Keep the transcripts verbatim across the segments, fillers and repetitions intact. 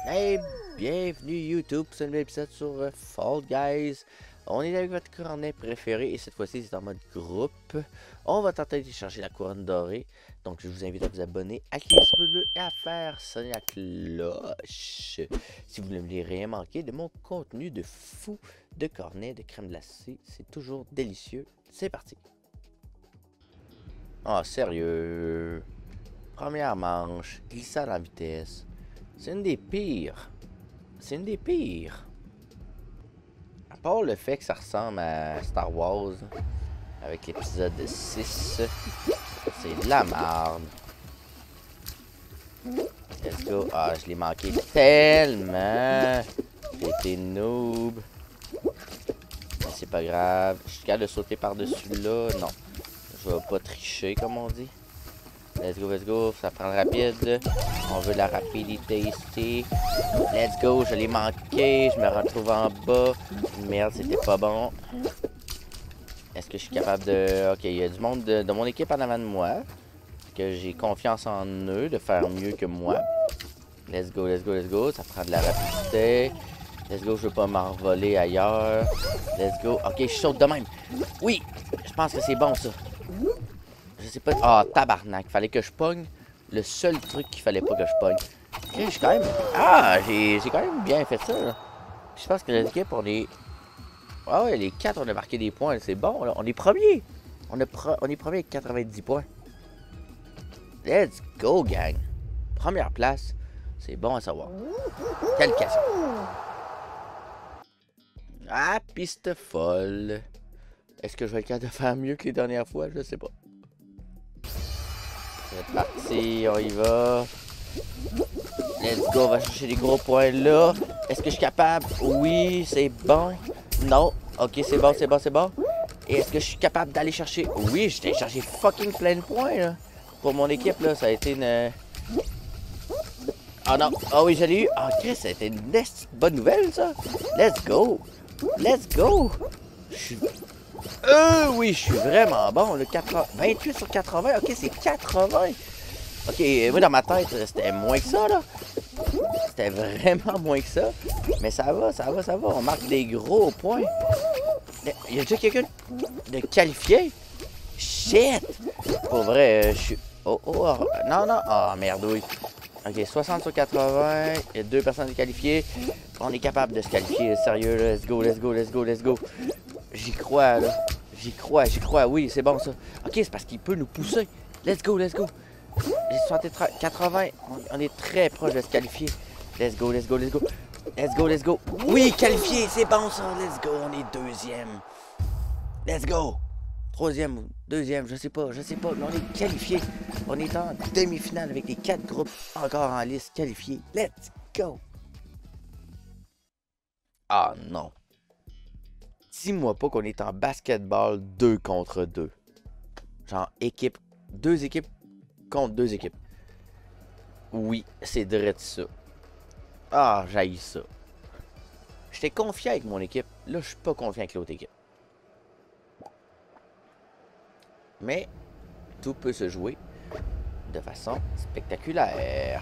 Hey, bienvenue YouTube pour ce nouvel épisode sur euh, Fall Guys. On est avec votre cornet préféré et cette fois-ci c'est en mode groupe. On va tenter de télécharger la couronne dorée. Donc je vous invite à vous abonner, à cliquer sur le bleu et à faire sonner la cloche. Si vous ne voulez rien manquer de mon contenu de fou de cornet de crème glacée, c'est toujours délicieux. C'est parti. Ah, oh, sérieux. Première manche, glissade en vitesse. C'est une des pires. C'est une des pires. À part le fait que ça ressemble à Star Wars, avec l'épisode six, c'est de la merde. Let's go. Ah, je l'ai manqué tellement. J'ai été noob. Mais c'est pas grave. Je suis capable de sauter par-dessus là. Non. Je vais pas tricher, comme on dit. Let's go, let's go, ça prend rapide. On veut de la rapidité ici. Let's go, je l'ai manqué. Je me retrouve en bas. Merde, c'était pas bon. Est-ce que je suis capable de... Ok, il y a du monde de, de mon équipe en avant de moi. Que j'ai confiance en eux de faire mieux que moi. Let's go, let's go, let's go. Ça prend de la rapidité. Let's go, je veux pas m'envoler ailleurs. Let's go. Ok, je saute de même. Oui, je pense que c'est bon ça. Je sais pas. Ah, oh, tabarnak. Fallait que je pogne. Le seul truc qu'il fallait pas que je pogne. Okay, j'ai quand même. Ah, j'ai quand même bien fait ça. Là. Je pense que l'équipe, on est. Ah ouais, les quatre, on a marqué des points. C'est bon, là. On est premier. On, a pro... on est premier avec quatre-vingt-dix points. Let's go, gang. Première place. C'est bon à savoir. Quelle question. Ah, piste folle. Est-ce que je vais être capable de faire mieux que les dernières fois? Je sais pas. C'est parti, on y va. Let's go, on va chercher les gros points là. Est-ce que je suis capable? Oui, c'est bon. Non. Ok, c'est bon, c'est bon, c'est bon. Et est-ce que je suis capable d'aller chercher? Oui, j'ai cherché fucking plein de points là. Pour mon équipe là, ça a été une... Ah non, ah oh, oui, je l'ai eu. Ah, Chris, ça a été une bonne nouvelle ça. Let's go. Let's go. Je suis... Euh, oui, je suis vraiment bon. Le quatre-vingts, vingt-huit sur quatre-vingts. Ok, c'est quatre-vingts. Ok, moi dans ma tête, c'était moins que ça, là. C'était vraiment moins que ça. Mais ça va, ça va, ça va. On marque des gros points. Il y a déjà quelqu'un de qualifié? Shit! Pour vrai, je suis... Oh, oh, oh. Non, non. Ah, oh, merde, oui. Ok, soixante sur quatre-vingts. Il y a deux personnes qualifiées. On est capable de se qualifier, sérieux, là. Let's go, let's go, let's go, let's go. J'y crois, là. J'y crois, j'y crois. Oui, c'est bon, ça. Ok, c'est parce qu'il peut nous pousser. Let's go, let's go. J'ai soixante, quatre-vingts. On est très proche de se qualifier. Let's go, let's go, let's go. Let's go, let's go. Oui, qualifié, c'est bon, ça. Let's go, on est deuxième. Let's go. Troisième ou deuxième, je sais pas, je sais pas. Mais on est qualifié. On est en demi-finale avec les quatre groupes encore en liste qualifiés. Let's go. Ah non. Dis-moi pas qu'on est en basketball deux contre deux. Genre équipe, deux équipes contre deux équipes. Oui, c'est direct ça. Ah, j'haïs ça. J'étais confiant avec mon équipe. Là, je suis pas confiant avec l'autre équipe. Mais tout peut se jouer de façon spectaculaire.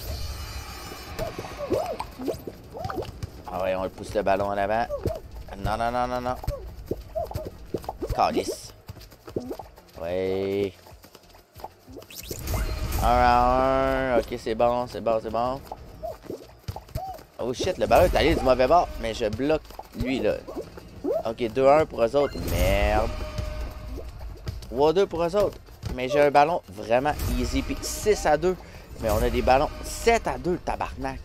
Ah ouais, on pousse le ballon en avant. Non, non, non, non, non. Calice. Ouais. Un à un. Ok, c'est bon, c'est bon, c'est bon. Oh shit, le ballon est allé du mauvais bord. Mais je bloque lui, là. Ok, deux à un pour eux autres. Merde. trois à deux pour eux autres. Mais j'ai un ballon vraiment easy. Puis six à deux. Mais on a des ballons sept à deux, tabarnak.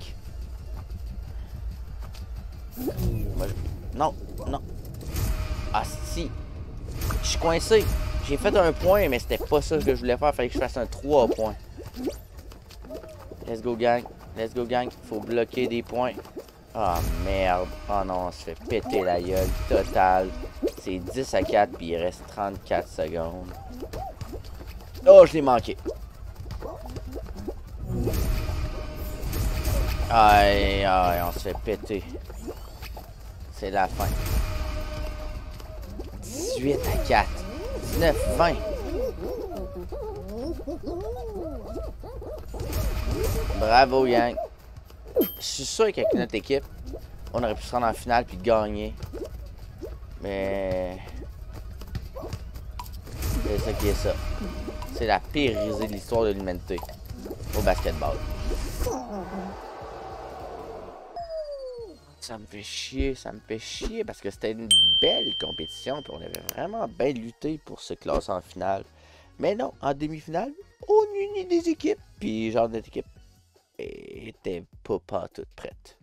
Moi, je... Non, non. Ah si. Je suis coincé. J'ai fait un point, mais c'était pas ça que je voulais faire. Il fallait que je fasse un trois points. Let's go, gang. Let's go, gang. Faut bloquer des points. Ah, oh, merde. Oh non, on se fait péter la gueule. Total. C'est dix à quatre, puis il reste trente-quatre secondes. Oh, je l'ai manqué. Aïe, aïe, on se fait péter. C'est la fin. dix-huit à quatre. dix-neuf, vingt. Bravo, gang. Je suis sûr qu'avec notre équipe, on aurait pu se rendre en finale puis gagner. Mais... c'est ça qui est ça. C'est la pire risée de l'histoire de l'humanité au basketball. Ça me fait chier, ça me fait chier parce que c'était une belle compétition puis on avait vraiment bien lutté pour se classer en finale. Mais non, en demi-finale, on unit des équipes puis genre notre équipe était pas, pas toute prête.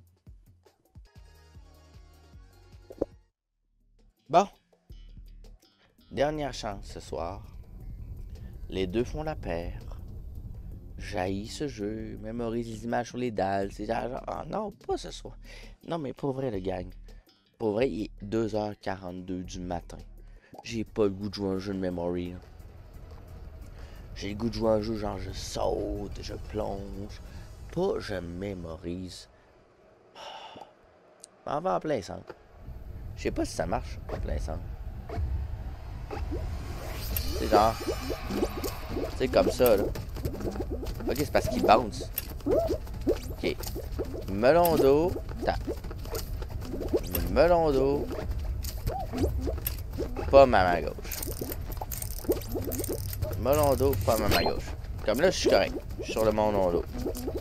Bon. Dernière chance ce soir. Les deux font la paire. J'haïs ce jeu, mémorise les images sur les dalles. C'est genre, ah non, pas ce soir. Non, mais pour vrai, le gang. Pour vrai, il est deux heures quarante-deux du matin. J'ai pas le goût de jouer à un jeu de memory. J'ai le goût de jouer à un jeu genre je saute, je plonge. Pas je mémorise. On va en plein centre. Je sais pas si ça marche en plein centre. C'est genre. C'est comme ça là. Ok, c'est parce qu'il bounce. Ok. Melon d'eau. Tape. Melon d'eau. Pomme à ma gauche. Melon d'eau, pomme à ma gauche. Comme là, je suis correct. Je suis sur le melon d'eau.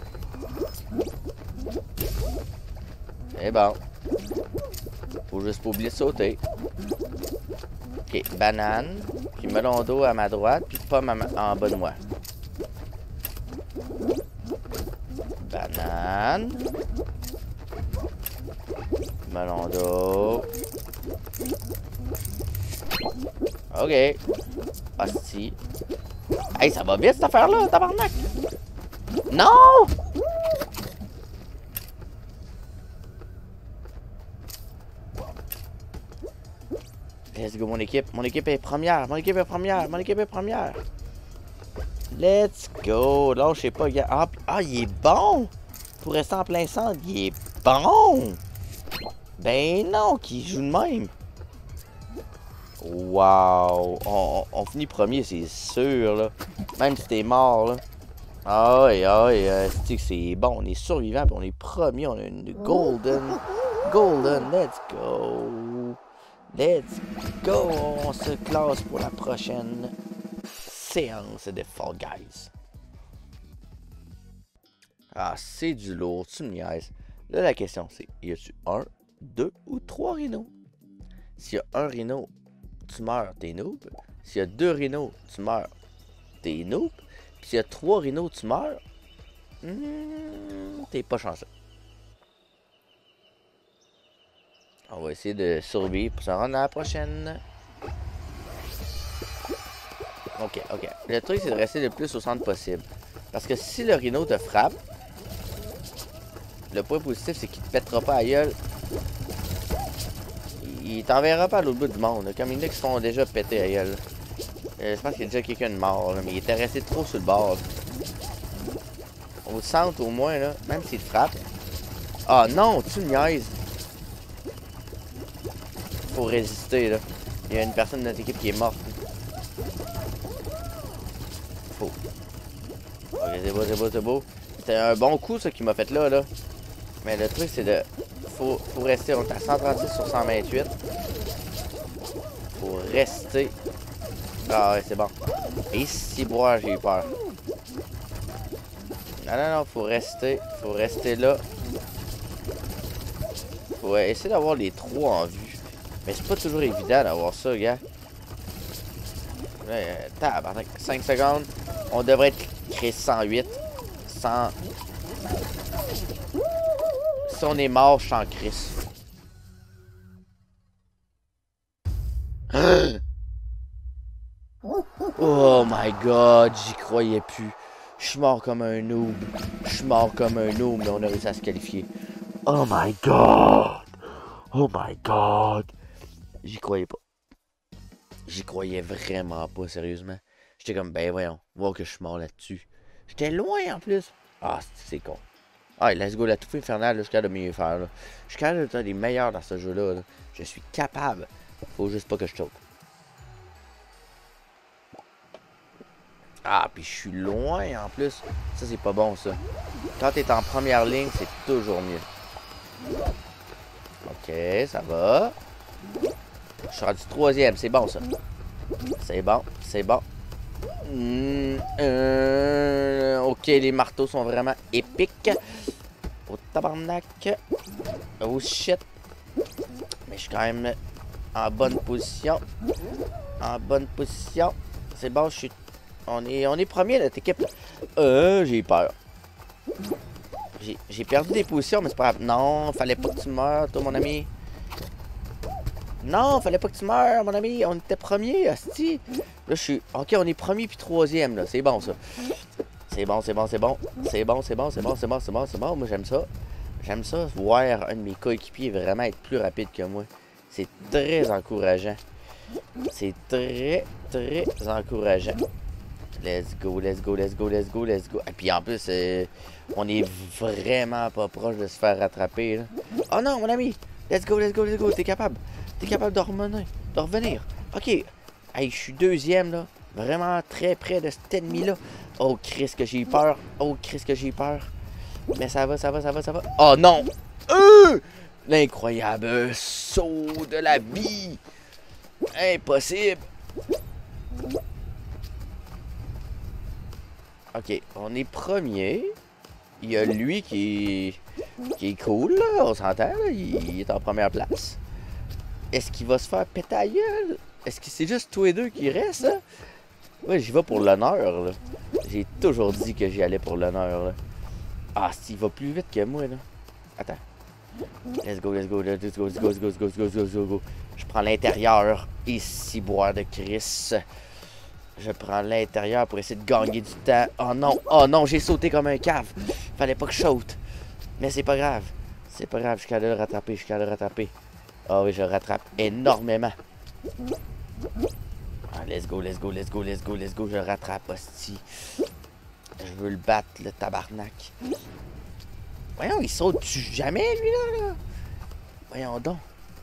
C'est bon. Faut juste pas oublier de sauter. Ok, banane. Puis melon d'eau à ma droite. Puis pomme à ma... en bas de moi. Banane. Melon d'eau. Ok. Hostie. Hey, ça va vite cette affaire-là, tabarnak! Non! Let's go, mon équipe. Mon équipe est première. Mon équipe est première. Mon équipe est première. Let's go. Là, je sais pas. Ah, ah, il est bon! Pour rester en plein centre, il est bon! Ben non, qui joue de même. Wow! On, on, on finit premier, c'est sûr, là. Même si t'es mort, là. Aïe, aïe, euh, c'est bon. On est survivant, puis on est premier. On a une golden. Golden, let's go. Let's go. On se classe pour la prochaine séance de Fall Guys. Ah, c'est du lourd, tu me niaises. Là, la question, c'est, y a-tu un, deux ou trois rhinos? S'il y a un rhino, tu meurs, t'es noob. S'il y a deux rhinos, tu meurs, t'es noob. Puis s'il y a trois rhinos, tu meurs, hmm, t'es pas chanceux. On va essayer de survivre pour se rendre à la prochaine. Ok, ok. Le truc, c'est de rester le plus au centre possible. Parce que si le rhino te frappe, le point positif, c'est qu'il te pètera pas à gueule. Il t'enverra pas à l'autre bout du monde. Là. Comme il y en a qui se font déjà péter à gueule. Euh, je pense qu'il y a déjà quelqu'un de mort, là, mais il était resté trop sur le bord. Là. Au centre, au moins, là, même s'il te frappe. Ah non, tu me niaises. Faut résister, là. Il y a une personne de notre équipe qui est morte. Faut. Ok, c'est beau, c'est beau, c'est beau. C'était un bon coup, ça, qui m'a fait là, là. Mais le truc, c'est de... Faut, faut rester. On est à cent trente-six sur cent vingt-huit. Faut rester. Ah ouais, c'est bon. Et si boire, j'ai eu peur. Non, non, non, faut rester. Faut rester là. Faut essayer d'avoir les trois en vue. Mais c'est pas toujours évident d'avoir ça, gars. Euh, tabarnak, cinq secondes. On devrait être créé cent huit. cent... Si on est mort, je suis en crise. Oh my god, j'y croyais plus. Je suis mort comme un noob. Je suis mort comme un noob, mais on a réussi à se qualifier. Oh my god. Oh my god. J'y croyais pas. J'y croyais vraiment pas, sérieusement. J'étais comme, ben voyons, voir que je suis mort là-dessus. J'étais loin en plus. Ah, c'est con. Ah, let's go, la touffe infernale, là, je suis capable de mieux faire. Là. Je suis capable d'être les meilleurs dans ce jeu-là. Là. Je suis capable. Faut juste pas que je choque. Ah, puis je suis loin en plus. Ça, c'est pas bon, ça. Quand t'es en première ligne, c'est toujours mieux. Ok, ça va. Je suis rendu troisième, c'est bon, ça. C'est bon, c'est bon. Mmh, euh, ok, les marteaux sont vraiment épiques. Oh, tabarnak. Oh, shit. Mais je suis quand même en bonne position. En bonne position. C'est bon, je suis... On est, on est premier, notre équipe. Euh, j'ai peur. J'ai perdu des positions, mais c'est pas grave. Non, fallait pas que tu meurs, toi, mon ami. Non, fallait pas que tu meurs, mon ami. On était premier, hostie. Là, je suis... Ok, on est premier puis troisième, là. C'est bon, ça. C'est bon, c'est bon, c'est bon. C'est bon, c'est bon, c'est bon, c'est bon, c'est bon, c'est bon. Moi, j'aime ça. J'aime ça, voir un de mes coéquipiers vraiment être plus rapide que moi. C'est très encourageant. C'est très, très encourageant. Let's go, let's go, let's go, let's go, let's go. Et puis en plus, euh, on est vraiment pas proche de se faire rattraper, là. Oh non, mon ami! Let's go, let's go, let's go. T'es capable. T'es capable de revenir. De revenir. Ok. Hey, je suis deuxième, là. Vraiment très près de cet ennemi-là. Oh, Chris, que j'ai peur. Oh, Chris, que j'ai peur. Mais ça va, ça va, ça va, ça va. Oh non! Euh! L'incroyable saut de la vie! Impossible! Ok, on est premier. Il y a lui qui est, qui est cool, là, on s'entend, il, il est en première place. Est-ce qu'il va se faire péter la gueule? Est-ce que c'est juste tous les deux qui restent, là? Ouais, j'y vais pour l'honneur, là. J'ai toujours dit que j'y allais pour l'honneur, là. Ah, il va plus vite que moi, là. Attends. Let's go, let's go, let's go, let's go, let's go, let's go, let's go, let's go, let's go. Je prends l'intérieur. Ici, boire de Chris. Je prends l'intérieur pour essayer de gagner du temps. Oh non, oh non, j'ai sauté comme un cave. Fallait pas que je saute. Mais c'est pas grave. C'est pas grave, je suis capable de le rattraper, je suis capable de le rattraper. Ah oui, je le rattrape énormément. Ah, let's go, let's go, let's go, let's go, let's go, je le rattrape, hostie. Je veux le battre, le tabarnak. Voyons, il saute-tu jamais, lui, là, là? Voyons donc.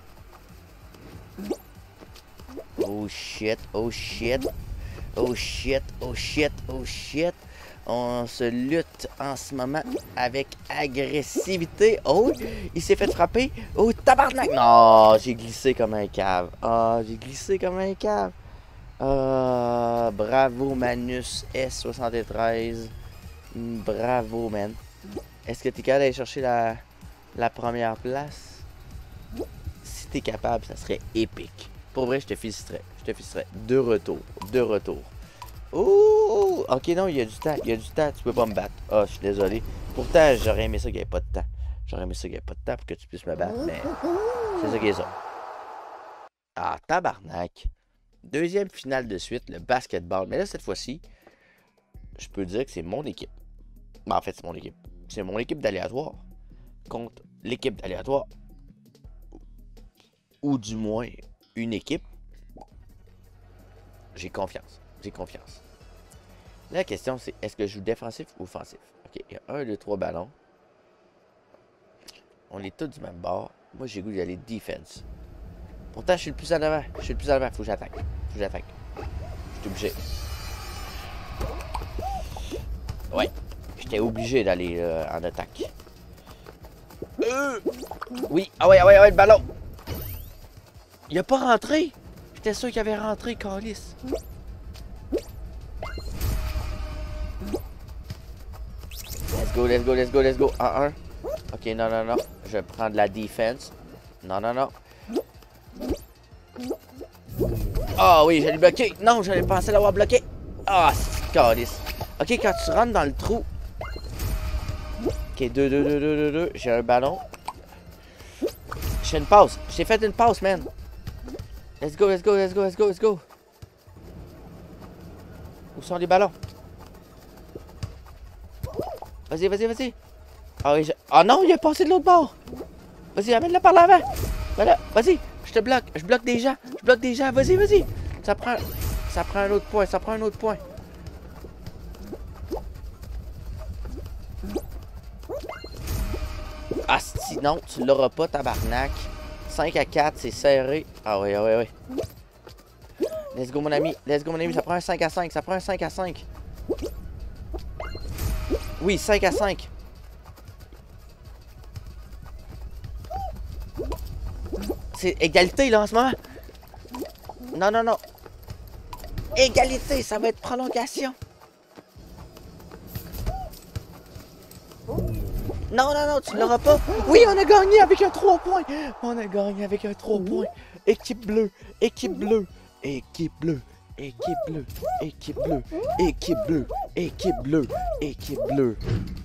Oh shit, oh shit. Oh shit, oh shit, oh shit. On se lutte en ce moment avec agressivité. Oh, il s'est fait frapper. Oh, tabarnak! Non, j'ai glissé comme un cave. Ah, j'ai glissé comme un cave. Ah, bravo Manus S soixante-treize. Bravo, man. Est-ce que t'es capable d'aller chercher la, la première place? Si t'es capable, ça serait épique. Pour vrai, je te féliciterais. Je te féliciterais. De retour. De retour. Oh! Ok, non, il y a du temps. Il y a du temps. Tu peux pas me battre. Ah, oh, je suis désolé. Pourtant, j'aurais aimé ça qu'il n'y ait pas de temps. J'aurais aimé ça qu'il n'y ait pas de temps pour que tu puisses me battre, mais c'est ça qui est ça. Ah, tabarnak. Deuxième finale de suite, le basketball. Mais là, cette fois-ci, je peux dire que c'est mon équipe. Ben, en fait, c'est mon équipe. C'est mon équipe d'aléatoire contre l'équipe d'aléatoire. Ou du moins, une équipe. J'ai confiance. J'ai confiance. La question, c'est est-ce que je joue défensif ou offensif? Ok, il y a un, deux, trois ballons. On est tous du même bord. Moi, j'ai le goût d'aller defense. Pourtant, je suis le plus en avant. Je suis le plus en avant. Faut que j'attaque. Faut que j'attaque. Je suis obligé. Ouais. J'étais obligé d'aller euh, en attaque. Euh, oui. Ah ouais, ah ouais, ah ouais, le ballon. Il a pas rentré. J'étais sûr qu'il avait rentré, Calice. Let's go, let's go, let's go, let's go. un un. Ok, non, non, non. Je prends de la défense. Non, non, non. Ah oh, oui, j'allais bloquer. Non, j'allais penser l'avoir bloqué. Ah, oh, c'est calice. Ok, quand tu rentres dans le trou. Ok, deux, deux, deux, deux, deux, deux. J'ai un ballon. J'ai une passe. J'ai fait une passe, man. Let's go, let's go, let's go, let's go, let's go. Où sont les ballons? Vas-y, vas-y, vas-y. Ah oui, je... Oh non, il est passé de l'autre bord. Vas-y, amène-le par l'avant. Voilà, vas-y. Je te bloque. Je bloque des gens. Je bloque des gens. Vas-y, vas-y. Ça prend... Ça prend un autre point. Ça prend un autre point. Ah, si non, tu l'auras pas, tabarnak. cinq à quatre, c'est serré. Ah oui, ah oui, oui. Let's go, mon ami. Let's go, mon ami. Ça prend un cinq à cinq. Ça prend un cinq à cinq. Oui, cinq à cinq. C'est égalité, là, en ce moment. Non, non, non. Égalité, ça va être prolongation. Non, non, non, tu l'auras pas. Oui, on a gagné avec un trois points. On a gagné avec un trois points. Équipe bleue, équipe bleue, équipe bleue, équipe bleue, équipe bleue, équipe bleue, équipe bleue, équipe bleue.